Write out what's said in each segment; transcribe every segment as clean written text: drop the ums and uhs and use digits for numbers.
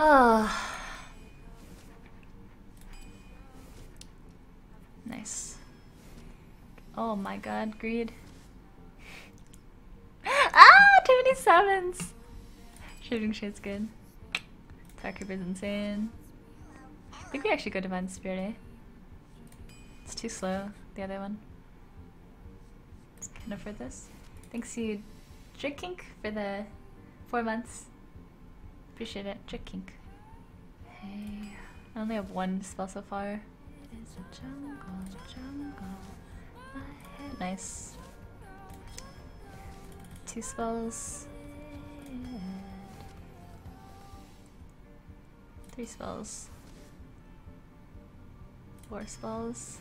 Oh. Nice. Oh my god, greed. Ah! Too many sevens! Shooting shit's good. Attack Creeper's insane. I think we actually go Divine Spirit, eh? It's too slow, the other one. Can afford this. Thanks you, Drink for the 4 months. Appreciate it, Drink. Hey, I only have one spell so far. It's a jungle. Nice. 2 spells. 3 spells. 4 spells.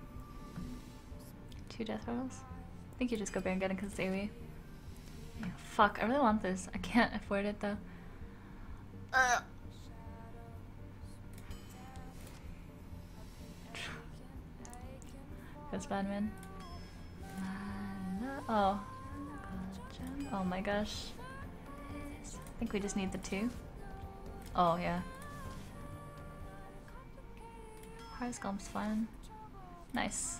2 death rolls. I think you just go Baron Geddon because it's AoE. Yeah, fuck, I really want this. I can't afford it though. That's bad, man. Oh. Oh my gosh. I think we just need the 2. Oh, yeah. Heart's Golem's fine. Nice.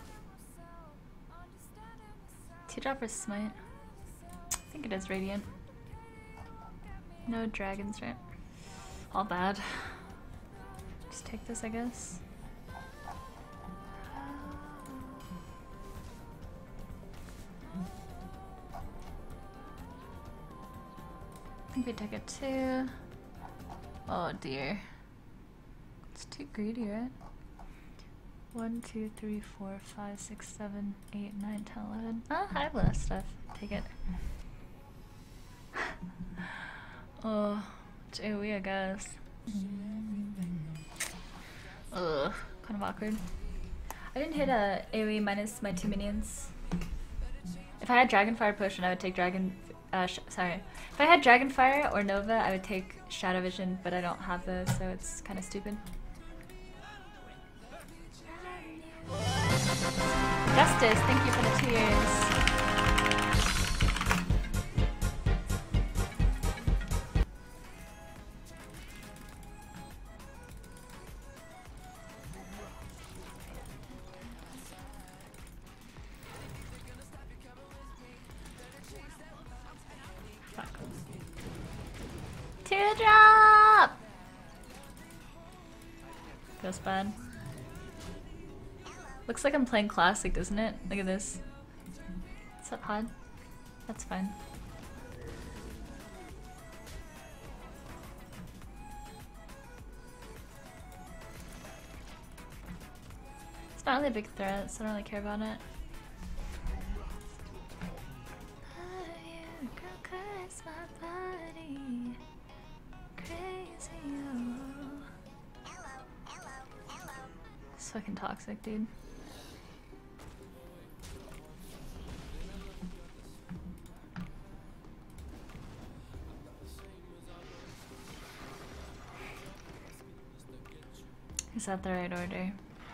2-drop for Smite. I think it is Radiant. No dragons, right? All bad. Just take this, I guess. I think we take it too. Oh dear. It's too greedy, right? 1, 2, 3, 4, 5, 6, 7, 8, 9, 10, 11. Oh, I have less stuff. Take it. Oh, it's AoE, I guess. Ugh, kind of awkward. I didn't hit a AoE minus my 2 minions. If I had Dragonfire Potion, I would take sorry. If I had Dragonfire or Nova, I would take Shadow Vision, but I don't have those, so it's kind of stupid. Justice, thank you for the 2 years. Fuck. 2-drop! Feels bad. Looks like I'm playing Classic, doesn't it? Look at this. What's up, Hod? That's fine. It's not really a big threat, so I don't really care about it. It's fucking toxic, dude. Is that the right order?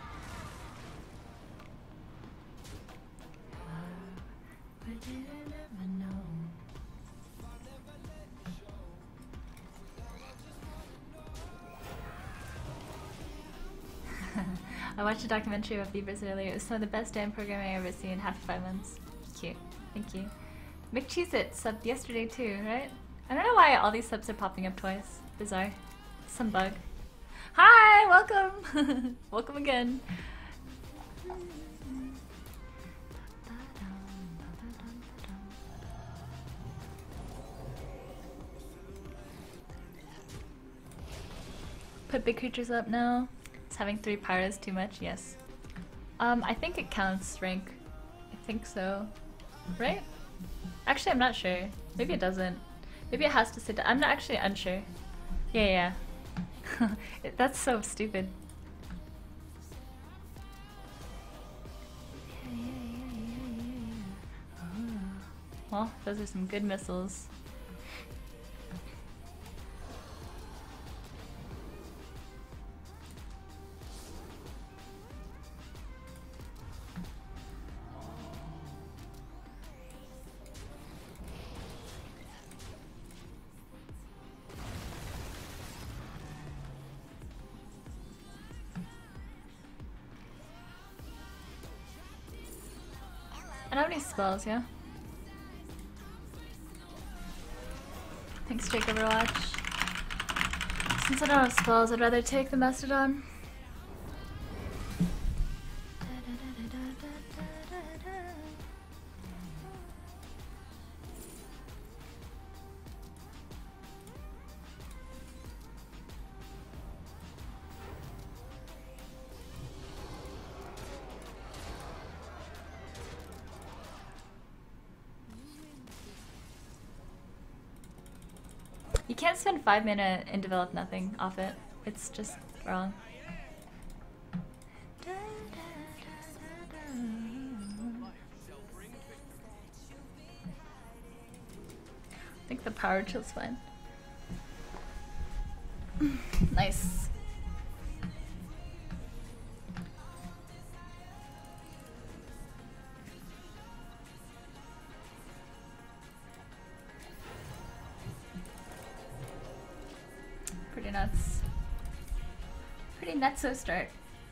I watched a documentary about beavers earlier. It was some of the best damn programming I've ever seen. Half 5 months. Cute. Thank you. McCheez-It subbed yesterday too, right? I don't know why all these subs are popping up twice. Bizarre. Some bug. Hi! Welcome! Welcome again. Put big creatures up now. Is having 3 pyros too much? Yes. I think it counts rank. I think so. Right? Actually, I'm not sure. Maybe it doesn't. Maybe it has to sit down. I'm not actually unsure. Yeah. That's so stupid. Well, those are some good missiles. I don't have any spells, yeah? Thanks, Jake Overwatch. Since I don't have spells, I'd rather take the Mastodon. You can't spend 5 mana and develop nothing off it. It's just wrong. I think the power chill's fine. Nice. Pretty nuts. Pretty nutso start.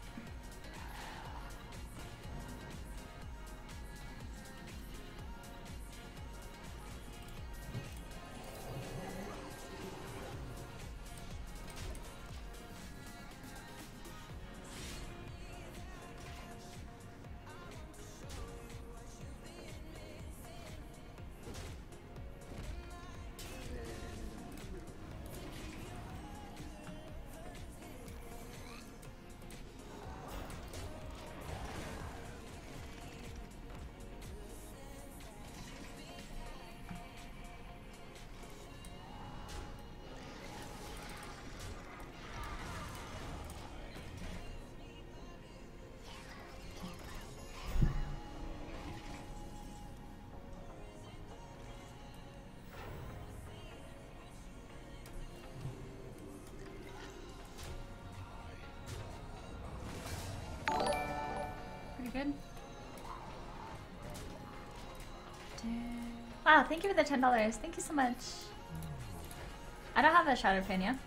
Good. Wow, thank you for the $10. Thank you so much. I don't have a shadow pin, yeah?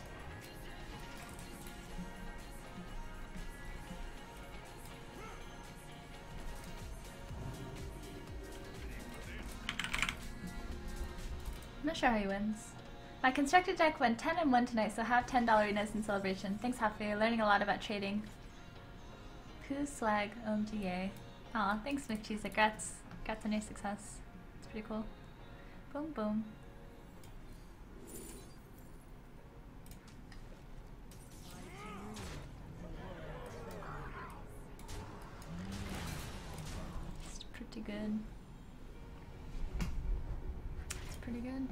I'm not sure how he wins. My constructed deck went 10 and 1 tonight, so have $10 winners in celebration. Thanks, Hafu. Learning a lot about trading. Poo swag, OMGA. Aw, thanks, McCheese. Congrats. Congrats on your success. It's pretty cool. Boom, boom. It's pretty good. It's pretty good.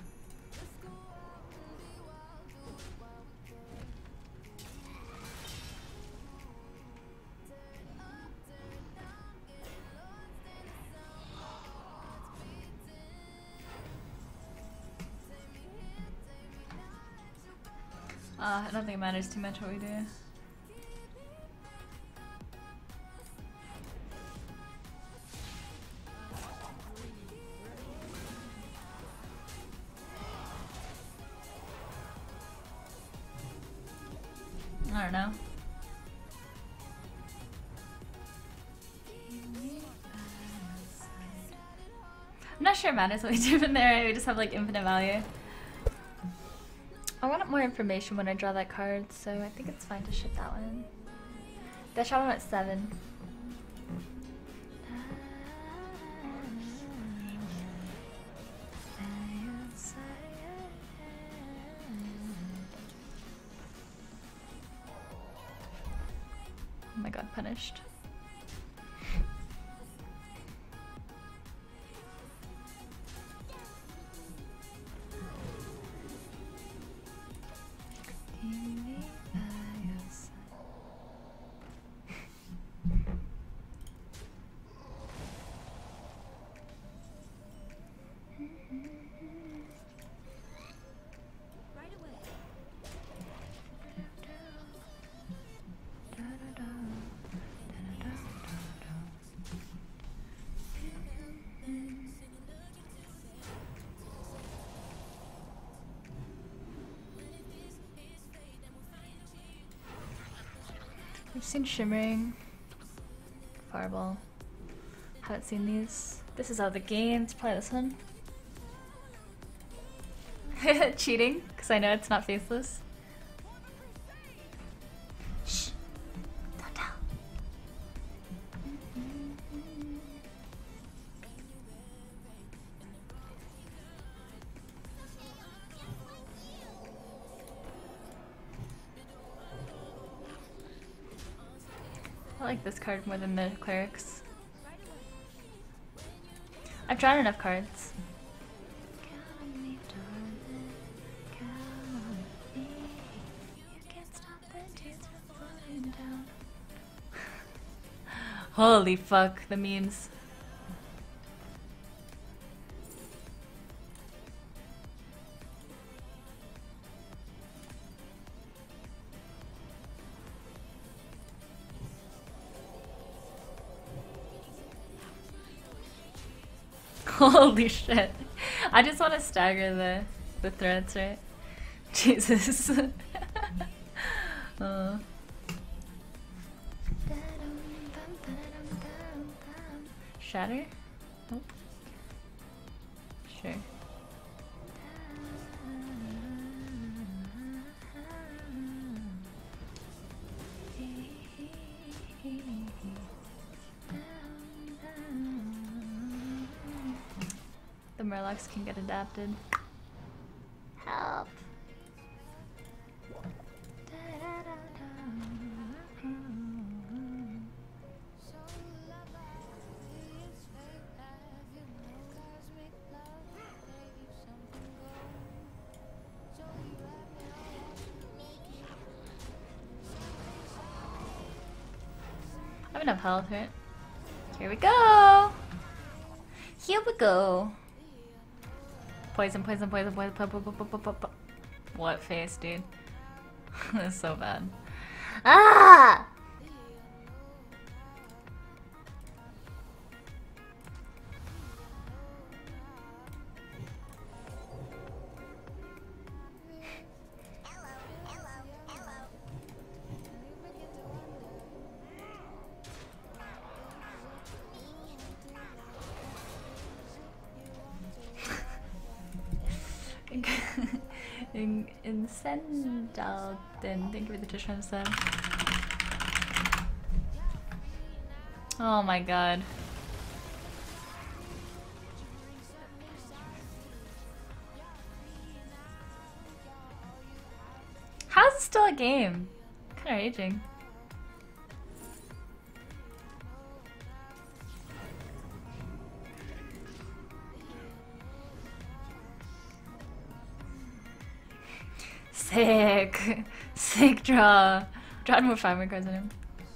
I don't think it matters too much what we do. I don't know. I'm not sure it matters what we do in there, we just have like infinite value. I want more information when I draw that card, so I think it's fine to ship that one. That shot him at 7. Oh my god, punished. I've seen Shimmering, Fireball. Haven't seen these. This is out of the game. Let's play this one. Cheating, because I know it's not faceless. Shh. Don't tell. I like this card more than the clerics. I've drawn enough cards. Holy fuck, the memes. Holy shit. I just want to stagger the threads, right? Jesus. Shatter? Nope. Sure. The Murlocs can get adapted. Help! I have enough health, right? Here we go! Here we go! Poison, poison, poison, poison, poison. What face, dude? That's so bad. Ah! Incendalden, thank you for the Twitch Prime sub. Oh my god. How is it still a game? Kinda raging. Sick! Sick draw! Draw more 5 cards on him.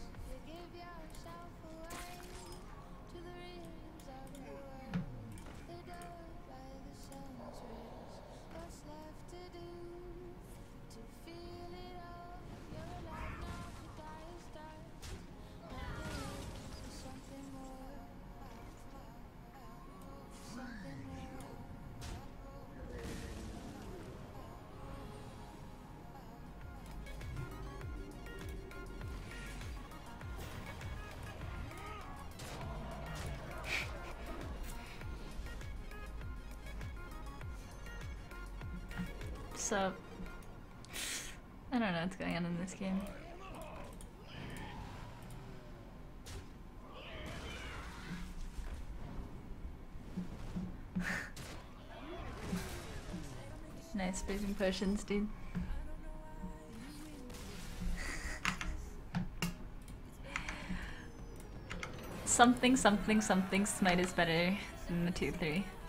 So, I don't know what's going on in this game. Nice freezing potions, dude. Something, something, something smite is better than the 2-3.